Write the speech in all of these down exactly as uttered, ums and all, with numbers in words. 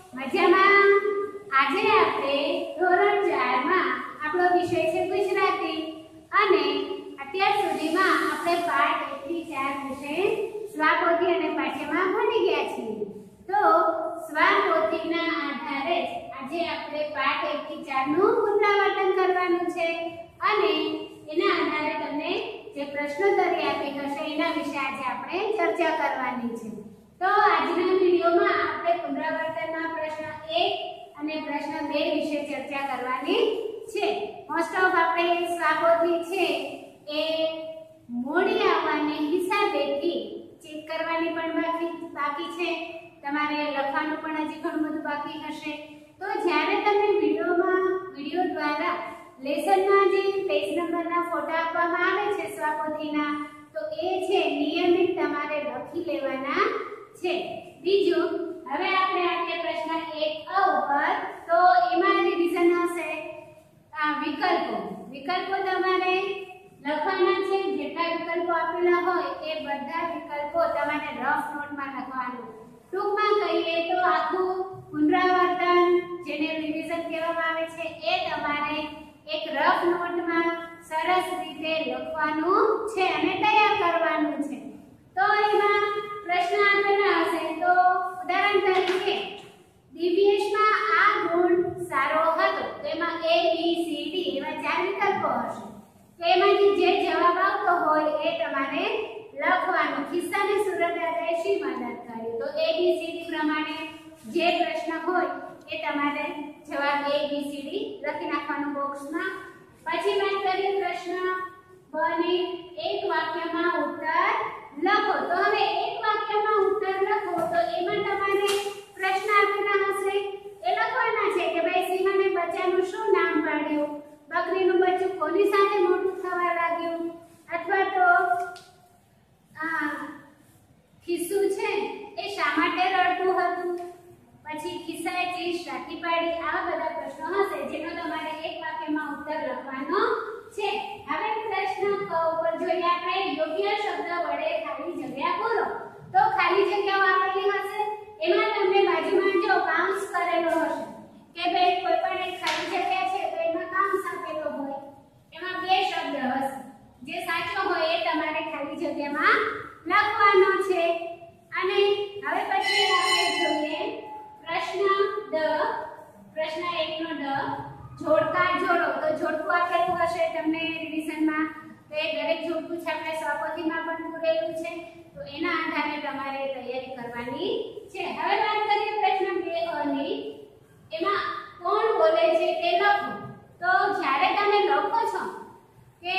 મજામાં. આજે આપણે ધોરણ ચાર માં આપણો વિષય છે ગુજરાતી અને અત્યાર સુધીમાં આપણે પાઠ એક થી ચાર વિશે સ્વાપોથી અને પાઠ્યમાં ભણી ગયા છીએ. તો સ્વાપોથીના આધારે આજે આપણે પાઠ એક થી ચાર નું પુનરાવર્તન કરવાનું છે અને એના આધારે તમને જે પ્રશ્નોત્તરી આપી હશે એના વિશે આજે આપણે ચર્ચા કરવાની છે. તો આજના વિડિયોમાં આપણે પુનરાવર્તનના પ્રશ્ન એક અને પ્રશ્ન બે વિશે ચર્ચા કરવાની છે. મોસ્ટ ઓફ આપણે સ્વાપોથી છે એ મોડી આવવાની હિસાબેથી ચેક કરવાની પણ બાકી બાકી છે. તમારે લખવાનું પણ હજી ઘણું બધું બાકી હશે. તો જ્યારે તમે વિડિયોમાં વિડિયો દ્વારા લેસનના જે પેજ નંબરના ફોટા આપવામાં આવે છે સ્વાપોથીના, તો એ છે નિયમિત તમારે લખી લેવાના છે. બીજું, હવે આપણે આવીએ પ્રશ્ન એક અ ઉપર. તો એમાં રિવિઝન હશે આ વિકલ્પો. વિકલ્પો તમારે લખવાના છે. જેટલા વિકલ્પો આપેલા હોય એ બધા વિકલ્પો તમારે રફ નોટમાં લખવાનું. ટૂંકમાં કહીએ તો આખું પુનરાવર્તન જેને રિવિઝન કહેવામાં આવે છે એ તમારે એક રફ નોટમાં સરસ રીતે લખવાનું છે અને તૈયાર કરવાનું છે. તો એમાં પ્રશ્ન આપેલા હશે. તો ઉદાહરણ તરીકે દિવ્યેશમાં આ ગુણ સારો હતો. તો એમાં એ બી સી ડી એવા ચાર વિકલ્પો હશે. તો એમાંથી જે જવાબ આવતો હોય એ તમારે લખવાનો. ખિસ્સાને સુરદાદાએ શી મદદ કરી? તો એ બી સી ડી પ્રમાણે જે પ્રશ્ન હોય એ તમારે જવાબ એ બી સી ડી લખી નાખવાનો બોક્સમાં. પછી વાત કરીએ પ્રશ્ન બ ની. એક વાક્યમાં ઉત્તર લખો. તો હવે એક વાક્યમાં ઉત્તર લખો તો એમાં તમારે પ્રશ્ન આપેલા હશે એ લખવાના છે કે ભાઈ સિંહને બચ્ચાનું શું નામ પાડ્યું? બકરીનું બચ્ચું કોની સાથે મોટું થવા લાગ્યું? અથવા તો આ ખિસ્સું છે એ શા માટે રડતું હતું? પછી ખિસ્સાએ ચીજ રાખી પાડી. આવા બધા પ્રશ્નો હશે જેનો તમારે એક વાક્યમાં ઉત્તર લખવાનો છે. હવે પ્રશ્ન ક ઉપર જોઈએ આપણે યોગ્ય શબ્દ વડે ખાલી જગ્યા પૂરો. તો ખાલી જગ્યાઓ આપેલી હશે એમાં તમને બાજુમાં જો કાઉન્સ કરેલો હશે કે ભાઈ કોઈ પણ એક ખાલી જગ્યા છે તો એમાં કાઉન્સ આપેલો હોય. એમાં બે શબ્દ હશે. જે સાચો હોય એ તમારે ખાલી જગ્યામાં લખવાનો છે. અને હવે પછી આપણે જોઈએ પ્રશ્ન ડ. પ્રશ્ન એક નો ડ જોડકા જોડો. તો જોડકું આપેલું હશે તમને રિવિઝનમાં. તો એ દરેક જોડકું છે આપણે સ્વાપોથીમાં પણ પૂરેલું છે. તો એના આધારે તમારે તૈયારી કરવાની છે. હવે વાત કરીએ પ્રશ્ન બે અ ની. એમાં કોણ બોલે છે તે લખો. તો જ્યારે તમે લખો છો કે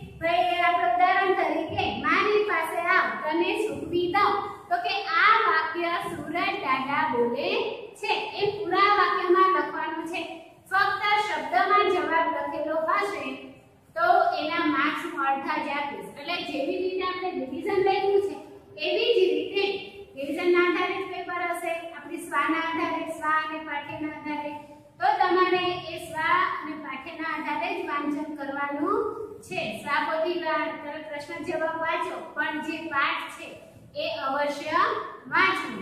ભાઈ આપણે ઉદાહરણ તરીકે મારી પાસે આવ તને સૂકવી દઉં, તો કે આ વાક્ય સુરજ દાદા બોલે છે એ પૂરા વાક્યમાં લખવાનું છે. ફક્ત શબ્દમાં જવાબ લખેલો હશે તો એના માર્ક્સ હું અડધા જ આપીશ. એટલે જેવી રીતે આપણે રિવિઝન લખ્યું છે એવી જ રીતે રિવિઝનના આધારે પેપર હશે. આપણી સ્વાના આધારે, સ્વા અને પાઠ્યના આધારે. તો તમારે એ સ્વા અને પાઠ્યના આધારે જ વાંચન કરવાનું છે. સ્વાપોથી તમે પ્રશ્ન જવાબ વાંચો પણ જે પાઠ છે એ અવશ્ય વાંચવું.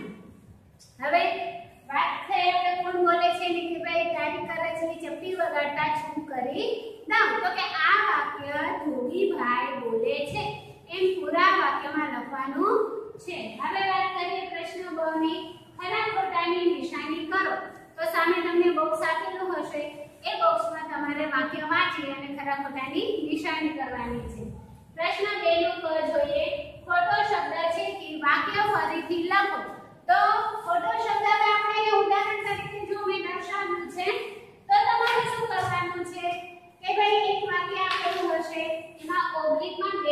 હવે વાત થઈ આપણે કોણ બોલે છે ને કે ભાઈ તારી કરચલી ચપટી વગાડતા છું કરી દઉં. તો કે આ વાક્ય ધોબીભાઈ બોલે છે એમ પૂરા વાક્યમાં લખવાનું છે. હવે વાત કરીએ પ્રશ્ન બ ની. ખરા ખોટાની નિશાની કરો. તો સામે તમને બોક્સ આપેલું હશે એ બોક્સમાં તમારે વાક્ય વાંચી અને ખરા ખોટાની નિશાની કરવાની છે. પ્રશ્ન બે નું ક જોઈએ. ખોટો શબ્દ છે કે વાક્ય ફરીથી લખો. તો ખોટો શબ્દ હવે આપણે ઉદાહરણ તરીકે જો મેં દર્શાવ્યું છે તો તમારે શું કરવાનું છે કે ભાઈ એક વાક્ય આપેલું હશે એમાં ઓબ્લિકમાં બે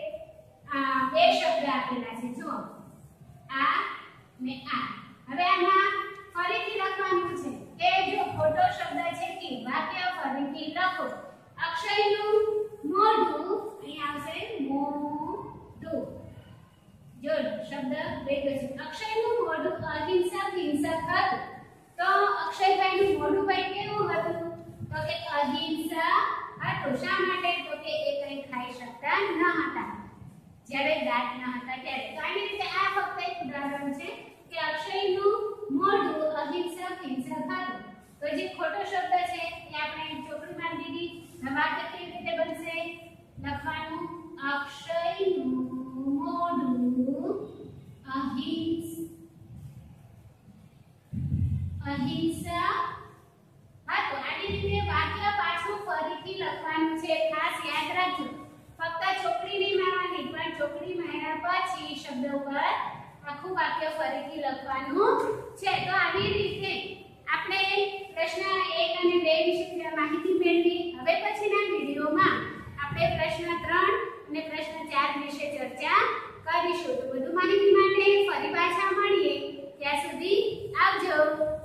આ બે શબ્દ આપેલા છે. જો આ ને આ. હવે આમાં ફરીથી લખવાનું છે કે જો ખોટો શબ્દ છે કે વાક્ય ફરીથી લખો. અક્ષયનું મોઢું અહીં આવશે મોઢું. જો શબ્દ ભેગો છે. અક્ષયનું મોઢું અહિંસક હિંસક હતું. તો અક્ષયભાઈનું મોઢું ભાઈ કેવું હતું? તો કે અહિંસક હતું. શા માટે? તો કે એ કંઈ ખાઈ શકતા ન હતા જ્યારે દાંત ન હતા ત્યારે. તો આની રીતે આ ફક્ત એક ઉદાહરણ છે કે અક્ષયનું મોઢું અહિંસક હિંસક હતું. તો જે ખોટો શબ્દ છે એ આપણે ચોપડી માં દીધી. વાક્ય કેવી રીતે બનશે? લખવાનું અક્ષયનું મોઢું અહિંસ અહિંસા. હા, તો આની રીતે વાક્ય પાછું ફરીથી લખવાનું છે. ખાસ યાદ રાખજો, ફક્ત ચોપડી નહીં મારવાની, પણ ચોપડી માર્યા પછી શબ્દ ઉપર આખું વાક્ય ફરીથી લખવાનું છે. તો આવી રીતે આપણે પ્રશ્ન એક અને બે વિશે માહિતી મેળવી. હવે પછીના વિડિયોમાં આપણે પ્રશ્ન ત્રણ અને પ્રશ્ન ચાર વિશે ચર્ચા કરીશું. તો વધુ માહિતી માટે ફરી પાછા મળીએ. ત્યાં સુધી આવજો.